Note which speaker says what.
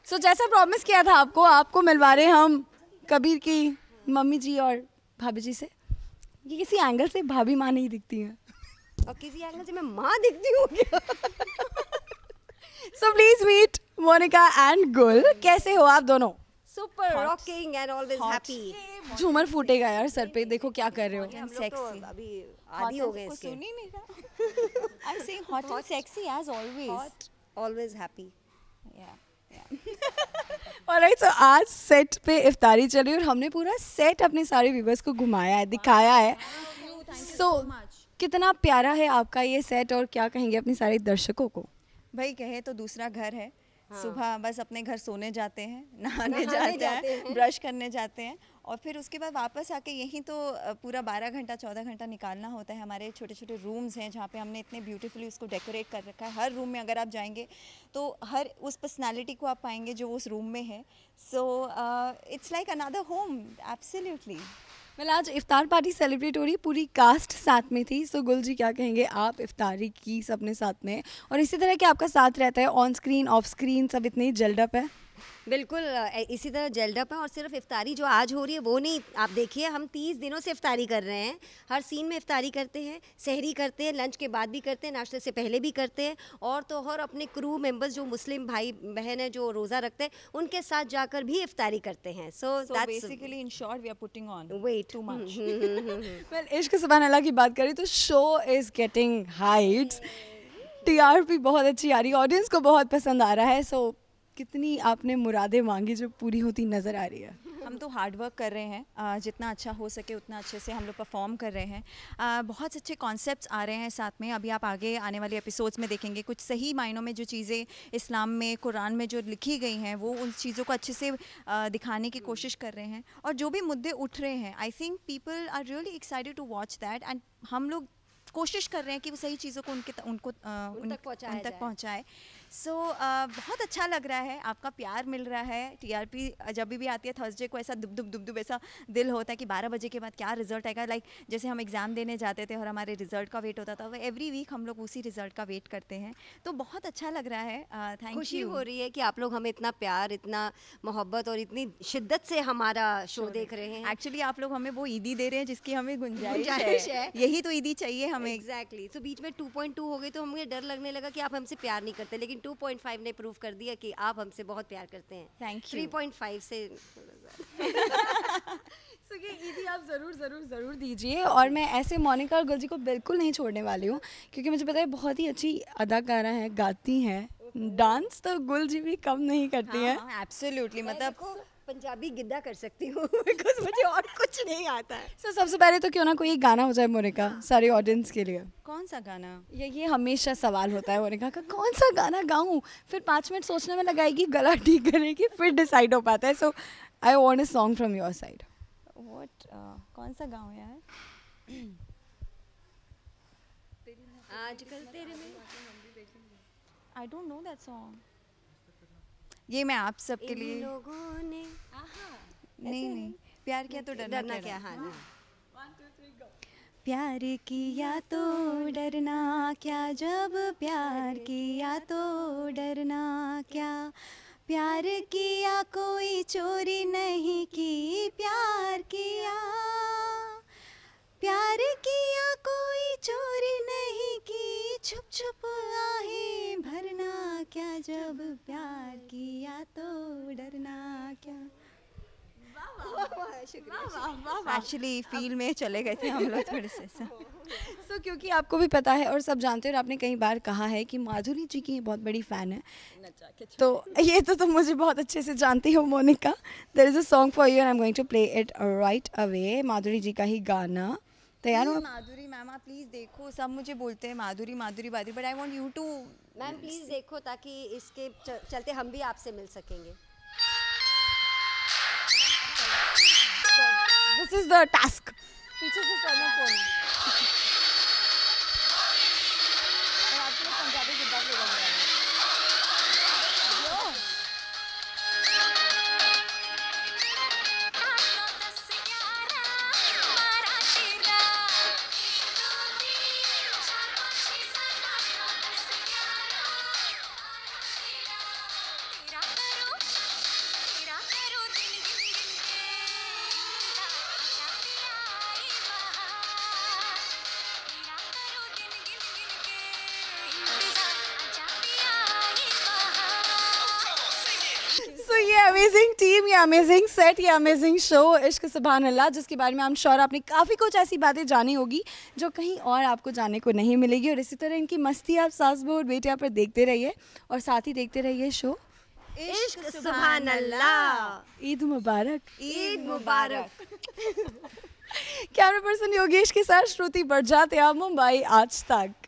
Speaker 1: सो जैसा प्रॉमिस किया था आपको, आपको मिलवा रहे हम कबीर की मम्मी जी और भाभी जी से। ये किसी एंगल से भाभी माँ नहीं दिखती हैं
Speaker 2: और किसी एंगल से मैं माँ दिखती हूँ क्या?
Speaker 1: So please meet Monica and Gul. कैसे हो आप दोनों?
Speaker 2: Super rocking and always happy.
Speaker 1: झूमर फूटेगा यार सर पे, देखो क्या कर रहे हो।
Speaker 2: हम लोग तो अभी आदी हो गए इसके।
Speaker 3: सुन ही नहीं रहा। I'm saying hot and sexy as always.
Speaker 2: Hot, always happy.
Speaker 3: Yeah.
Speaker 1: Alright, so आज सेट पे इफ्तारी चली और हमने पूरा सेट अपने सारे व्यूवर्स को घुमाया है, दिखाया है। सो कितना प्यारा है आपका ये सेट और क्या कहेंगे अपने सारे दर्शकों को?
Speaker 3: भाई कहे तो दूसरा घर है। सुबह बस अपने घर सोने जाते हैं, नहाने जाते हैं, ब्रश करने जाते हैं और फिर उसके बाद वापस आके यहीं तो पूरा 12 घंटा 14 घंटा निकालना होता है। हमारे छोटे छोटे रूम्स हैं जहाँ पे हमने इतने ब्यूटीफुली उसको डेकोरेट कर रखा है। हर रूम में अगर आप जाएंगे तो हर उस पर्सनालिटी को आप पाएंगे जो उस रूम में है। So it's like another home. Absolutely.
Speaker 1: मतलब आज इफ्तार पार्टी सेलिब्रेट हो रही है, पूरी कास्ट साथ में थी। सो गुल जी क्या कहेंगे आप इफ्तारी की सबने साथ में, और इसी तरह कि आपका साथ रहता है ऑन स्क्रीन ऑफ स्क्रीन, सब इतने ही जल्ड अप है?
Speaker 2: बिल्कुल इसी तरह जेल्डअप है। और सिर्फ इफ्तारी जो आज हो रही है वो नहीं, आप देखिए हम 30 दिनों से इफ्तारी कर रहे हैं। हर सीन में इफ्तारी करते हैं, सहरी करते हैं, लंच के बाद भी करते हैं, नाश्ते से पहले भी करते हैं। और तो और अपने क्रू मेंबर्स जो मुस्लिम भाई बहन हैं जो रोज़ा रखते हैं उनके साथ जाकर भी इफ्तारी करते हैं। So that's
Speaker 3: basically in short we are putting on
Speaker 2: weight
Speaker 3: too much.
Speaker 1: Well Ishq Subhan Allah की बात करें तो show is getting heights. TRP बहुत अच्छी आ रही है, ऑडियंस को बहुत पसंद आ रहा है। सो कितनी आपने मुरादें मांगी जो पूरी होती नज़र आ रही है?
Speaker 3: हम तो हार्ड वर्क कर रहे हैं, जितना अच्छा हो सके उतना अच्छे से हम लोग परफॉर्म कर रहे हैं। बहुत अच्छे कॉन्सेप्ट्स आ रहे हैं साथ में। अभी आप आगे आने वाले एपिसोड्स में देखेंगे कुछ सही मायनों में जो चीज़ें इस्लाम में कुरान में जो लिखी गई हैं वो उन चीज़ों को अच्छे से दिखाने की कोशिश कर रहे हैं। और जो भी मुद्दे उठ रहे हैं I think people are really excited to watch that. And हम लोग कोशिश कर रहे हैं कि वो सही चीज़ों को उन तक पहुँचाए। सो बहुत अच्छा लग रहा है, आपका प्यार मिल रहा है। टीआरपी जब भी आती है थर्सडे को ऐसा दुब दुब ऐसा दिल होता है कि 12 बजे के बाद क्या रिजल्ट आएगा। लाइक जैसे हम एग्ज़ाम देने जाते थे और हमारे रिजल्ट का वेट होता था, एवरी वीक हम लोग उसी रिजल्ट का वेट करते हैं। तो बहुत अच्छा लग रहा है। Thank you.
Speaker 2: खुशी हो रही है कि आप लोग हमें इतना प्यार, इतना मोहब्बत और इतनी शिद्दत से हमारा शो देख रहे हैं।
Speaker 3: एक्चुअली आप लोग हमें वो ईदी दे रहे हैं जिसकी हमें गुंजाइश है। यही तो ईदी चाहिए हमें।
Speaker 2: एग्जैक्टली। तो बीच में 2.2 हो गई तो हमें डर लगने लगा कि आप हमसे प्यार नहीं करते, लेकिन 2.5 ने प्रूव कर दिया कि आप हमसे बहुत प्यार करते हैं।
Speaker 3: Thank you.
Speaker 2: 3.5 से
Speaker 1: सो ये ईदी आप ज़रूर दीजिए। और मैं ऐसे मोनिका और गुल जी को बिल्कुल नहीं छोड़ने वाली हूँ क्योंकि मुझे पता है बहुत ही अच्छी अदाकारा हैं, गाती हैं। डांस तो गुल जी भी कम नहीं करती हैं।
Speaker 3: एब्सोल्युटली। मतलब
Speaker 2: पंजाबी गिद्दा कर सकती हूँ बिकॉज मुझे और कुछ नहीं आता है।
Speaker 1: सो सबसे पहले तो क्यों ना कोई गाना हो जाए मोनिका सारे ऑडियंस के लिए।
Speaker 3: कौन सा गाना?
Speaker 1: ये हमेशा सवाल होता है मोनिका का, कौन सा गाना गाऊं? फिर 5 मिनट सोचने में लगाएगी, गला ठीक करेगी, फिर डिसाइड हो पाता है। So I want a song from your side.
Speaker 3: What कौन सा गाऊं यार?
Speaker 2: आजकल तेरे में
Speaker 3: I don't know that song. ये मैं आप सबके लिए
Speaker 2: लोगों ने
Speaker 3: नहीं प्यार किया तो डरना क्या।
Speaker 2: हाँ नहीं।
Speaker 3: प्यार किया तो डरना क्या, जब प्यार किया तो डरना क्या, प्यार किया कोई चोरी नहीं की, प्यार किया कोई चोरी नहीं की, छुप छुप आहें भरना क्या, जब प्यार किया तो डरना क्या। एक्चुअली फील में चले गए थे हम लोग थोड़े से।
Speaker 1: सो क्योंकि आपको भी पता है और सब जानते हैं और आपने कई बार कहा है कि माधुरी जी की बहुत बड़ी फ़ैन है, तो ये तो तुम मुझे बहुत अच्छे से जानती हो Monica. There is a song for you and I am going to play it right away. Madhuri ji का ही गाना तैयार हो?
Speaker 3: माधुरी मैम आप प्लीज़ देखो, सब मुझे बोलते हैं Madhuri Madhuri Madhuri, but I want you too.
Speaker 2: Ma'am please देखो ताकि इसके चलते हम भी आपसे मिल सकेंगे।
Speaker 1: This is the task. पीछे से सर में फोन और आपके लिए पंजाबी गिद्दा प्ले करने वाला है। अमेजिंग टीम, ये अमेजिंग सेट, ये अमेजिंग शो इश्क सुभान अल्लाह, जिसके बारे में आई एम श्योर आपने काफ़ी कुछ ऐसी बातें जानी होगी जो कहीं और आपको जानने को नहीं मिलेगी। और इसी तरह इनकी मस्ती आप सास बहू और बेटिया पर देखते रहिए और साथ ही देखते रहिए शो
Speaker 2: इश्क सुभान अल्लाह।
Speaker 1: ईद मुबारक।
Speaker 2: ईद मुबारक।
Speaker 1: कैमरा पर्सन योगेश के साथ श्रुति बरजाते, मुंबई आज तक।